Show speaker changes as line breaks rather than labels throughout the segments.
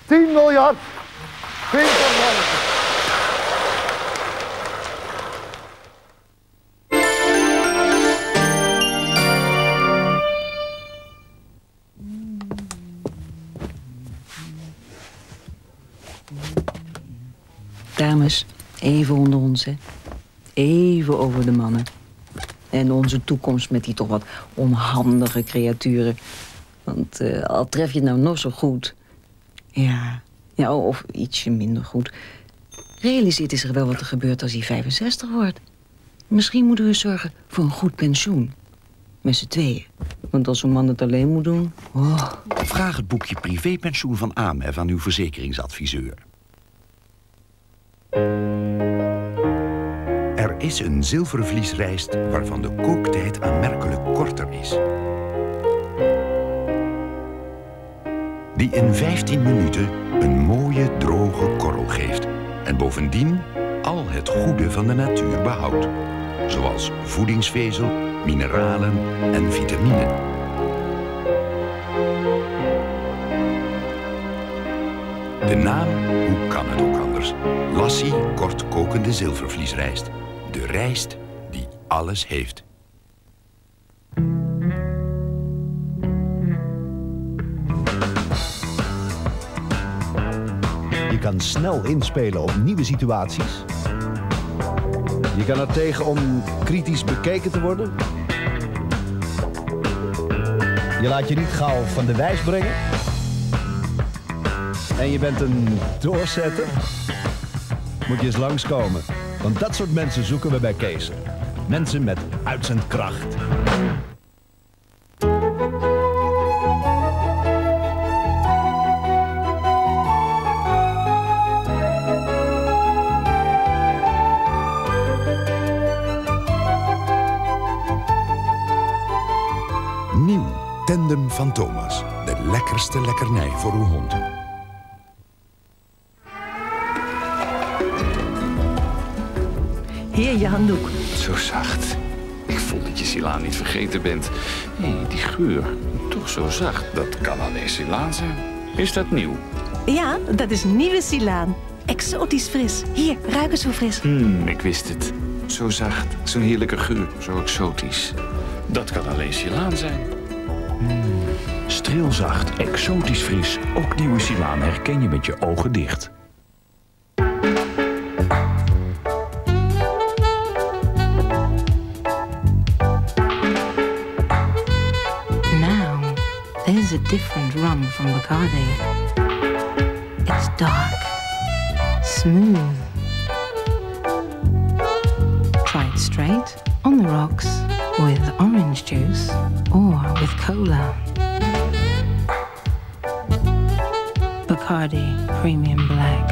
10 miljard. 20 miljard.
Dames, even onder ons, hè. Even over de mannen. En onze toekomst met die toch wat onhandige creaturen. Want al tref je het nou nog zo goed... Ja, of ietsje minder goed... realiseert hij zich wel wat er gebeurt als hij 65 wordt. Misschien moeten we zorgen voor een goed pensioen. Met z'n tweeën. Want als zo'n man het alleen moet doen... Oh.
Vraag het boekje privépensioen van AMF aan uw verzekeringsadviseur. Er is een zilvervliesrijst waarvan de kooktijd aanmerkelijk korter is. Die in 15 minuten een mooie, droge korrel geeft. En bovendien al het goede van de natuur behoudt. Zoals voedingsvezel, mineralen en vitamine. De naam, hoe kan het ook anders? Lassie kortkokende zilvervliesrijst. De rijst die alles heeft.
Je kan snel inspelen op nieuwe situaties. Je kan er tegen om kritisch bekeken te worden. Je laat je niet gauw van de wijs brengen. En je bent een doorzetter. Moet je eens langskomen. Want dat soort mensen zoeken we bij Kees. Mensen met uitzendkracht.
Nieuw Tandem van Thomas. De lekkerste lekkernij voor uw hond.
Hier, je handdoek.
Zo zacht. Ik voel dat je Silaan niet vergeten bent. Hé, die geur. Toch zo zacht. Dat kan alleen Silaan zijn. Is dat nieuw?
Ja, dat is nieuwe Silaan. Exotisch fris. Hier, ruik eens hoe fris.
Ik wist het. Zo zacht. Zo'n heerlijke geur. Zo exotisch. Dat kan alleen Silaan zijn.
Streelzacht, exotisch fris. Ook nieuwe Silaan herken je met je ogen dicht.
There's a different rum from Bacardi. It's dark, smooth. Try it straight, on the rocks, with orange juice, or with cola. Bacardi Premium Black.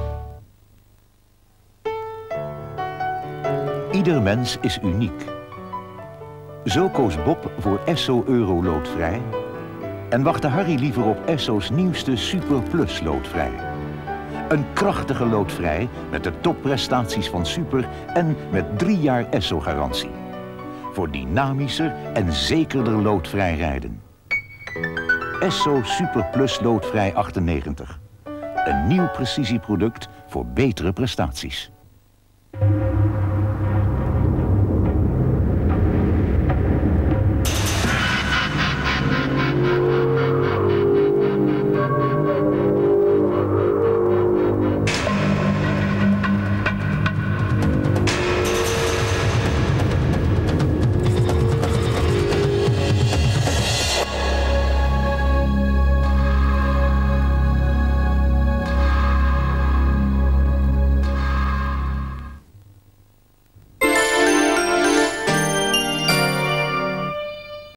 Ieder mens is uniek. Zo koos Bob voor Esso Euro loodvrij en wachtte Harry liever op Esso's nieuwste Super Plus loodvrij. Een krachtige loodvrij met de topprestaties van Super en met 3 jaar Esso-garantie. Voor dynamischer en zekerder loodvrij rijden. Esso Super Plus loodvrij 98. Een nieuw precisieproduct voor betere prestaties.